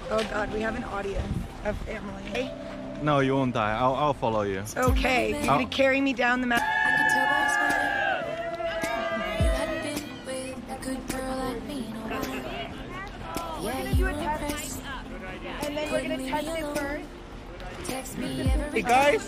Oh God, we have an audience of family. Hey? No, you won't die. I'll follow you. It's okay. You're gonna carry me down the mountain. We're gonna do a test, and then we're gonna test it first. Hey guys.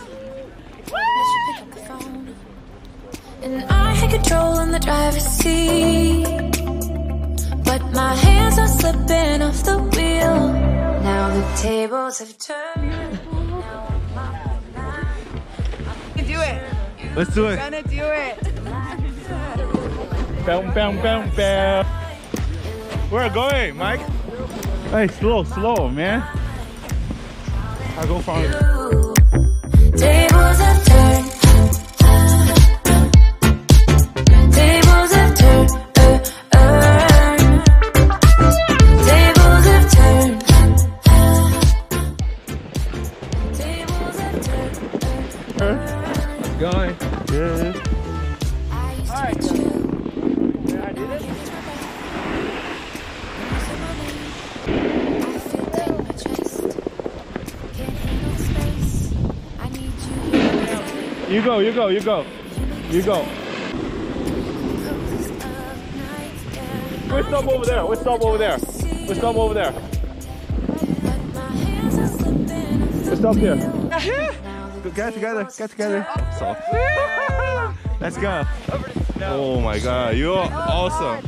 And I had control in the driver's seat, but my hands are slipping off the wheel. Now the tables have turned. Do it. Let's do it. We're gonna do it. Bam, bam, bam, bam. Where going, Mike? Hey, slow, man. I go from it. Tables have turned. Tables have turned. Tables have turned. Tables have turned. Going. Good. Alright. Can I do this? You go. We stop over there. We stop here. Get together. So. Let's go. Oh my God, you're awesome.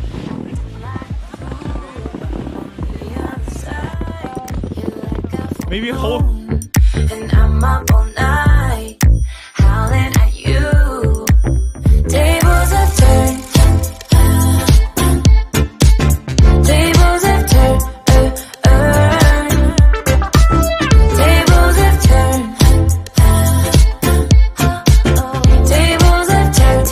Maybe hold. And I'm up all night, howling at you. Tables have turned. Tables have turned. Tables have turned. Tables have turned.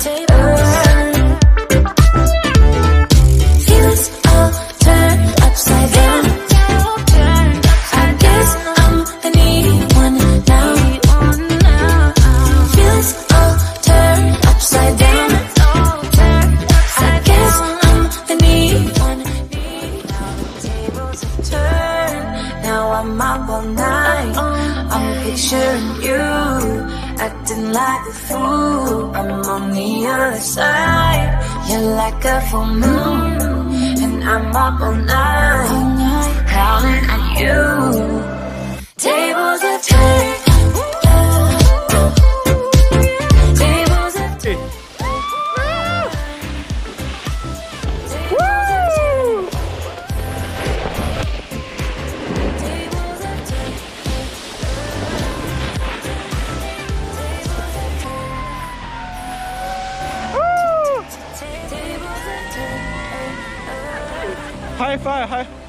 Feelings all turned upside down. I guess I'm the needy one now. Feelings all turned upside down. I guess I'm the needy one. Now the tables have turned. Now I'm up all night. I'm picturing you acting like a fool. I'm on the other side. You're like a full moon, and I'm up all night, howling at you. Tables have turned. Tables have turned. Tables have turned. High five.